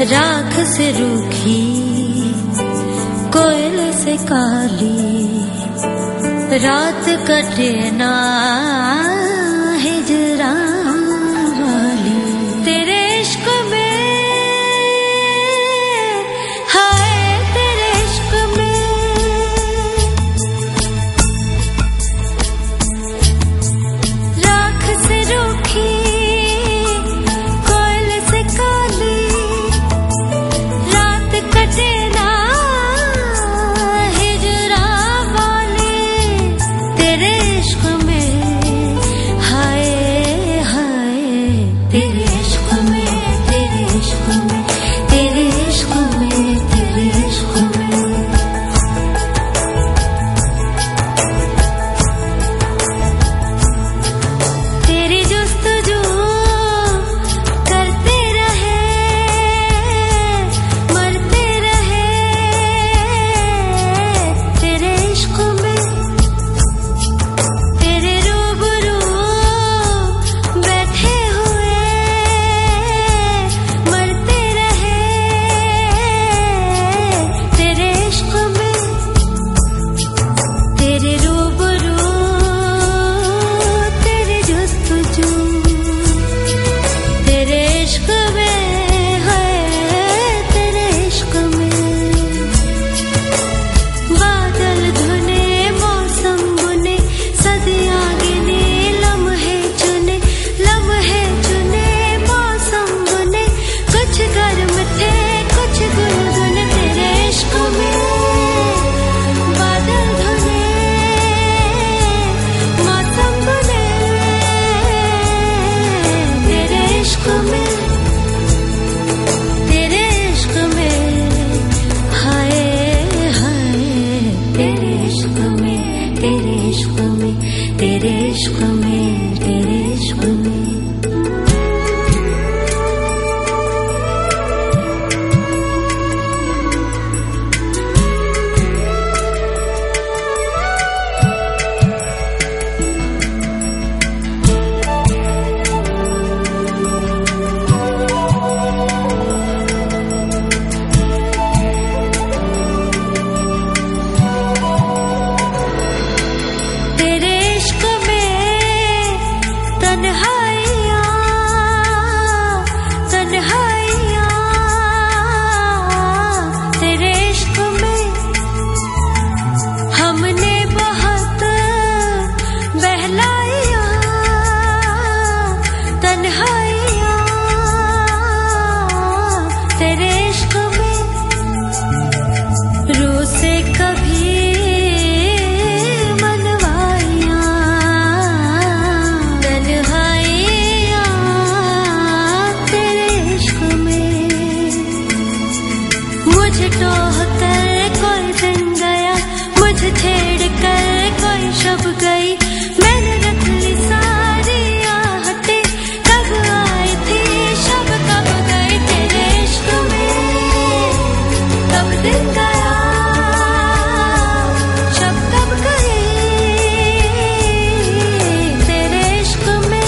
राख से रूखी कोयल से काली रात कटे ना हिजरा वाली तेरे इश्क में हाय तेरे इश्क में राख से रूखी कोयल से काली रात कटे ना हिजरा वाली तेरे इश्क में हाय हाय तेरे इश्क में तेरे इश्क में तेरे इश्क में तेरे इश्क में तेरी जुस्तजू करते रहे मरते रहे तेरे इश्क में तेरे रूबरू बैठे हुए मरते रहे तेरे इश्क में तेरे रूबरू तेरे जुस्तजू तेरे इश्क में है तेरे इश्क में बादल धुने मौसम बुने सदियां गिने लम्हे चुने मौसम बुने कुछ गर्म थे कुछ गुनगुन तेरे इश्क में बादल धुने मौसम बुने तेरे इश्क में हाय हाय तेरे इश्क में तेरे इश्क में तेरे इश्क में तेरे इश्क में तेरे इश्क में तन्हाइयाँ तेरे इश्क में हमने बहुत बहलाइयाँ तन्हाइयाँ तेरे इश्क में रूह से कभी मनवाइयाँ तन्हाइयाँ तेरे इश्क में मुझे टोह कर कोई दिन गया मुझे छेड़ कर कोई शब गई मैंने रख ली सारी आहटें कब आई थी शब कब गई तेरे इश्क में कब दिन गया शब कब गई तेरे इश्क में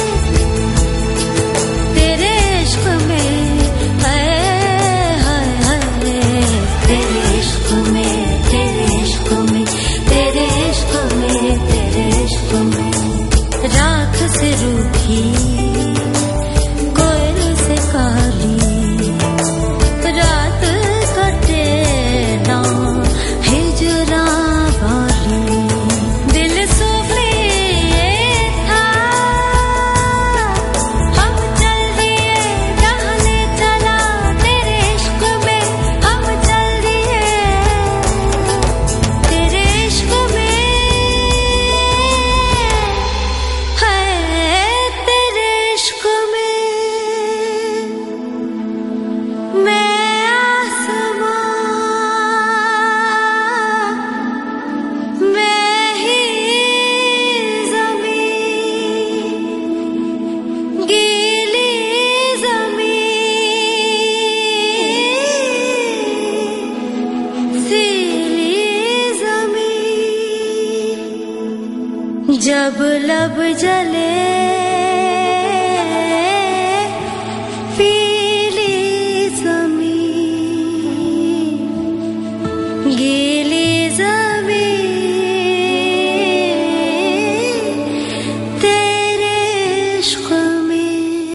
हाय हाय हाय तेरे इश्क में तेरे इश्क में तेरे इश्क में तेरे इश्क में राख से रूखी कोयल से काली रात कटे ना हिजरा वाली दिल सूफी था हम चल दिए रहने चला तेरे इश्क में हम चल दिए तेरे इश्क में है तेरे इश्क में मैं आसमां मैं ही ज़मीं गीली ज़मीं सीली ज़मीं जब लब जले